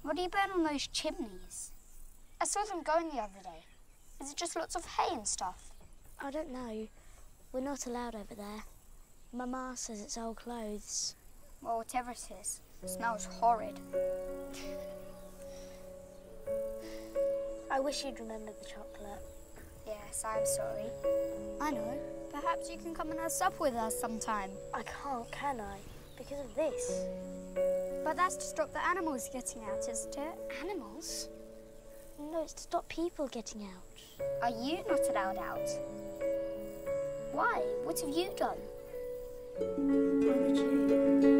What do you burn on those chimneys? I saw them going the other day. Is it just lots of hay and stuff? I don't know. We're not allowed over there. Mama says it's old clothes. Well, whatever it is, it smells horrid. I wish you'd remember the chocolate. Yes, I'm sorry. I know. Perhaps you can come and have supper with us sometime. I can't, can I? Because of this. But that's to stop the animals getting out, isn't it? Animals? No, it's to stop people getting out. Are you not allowed out? Why? What have you done? Why would you?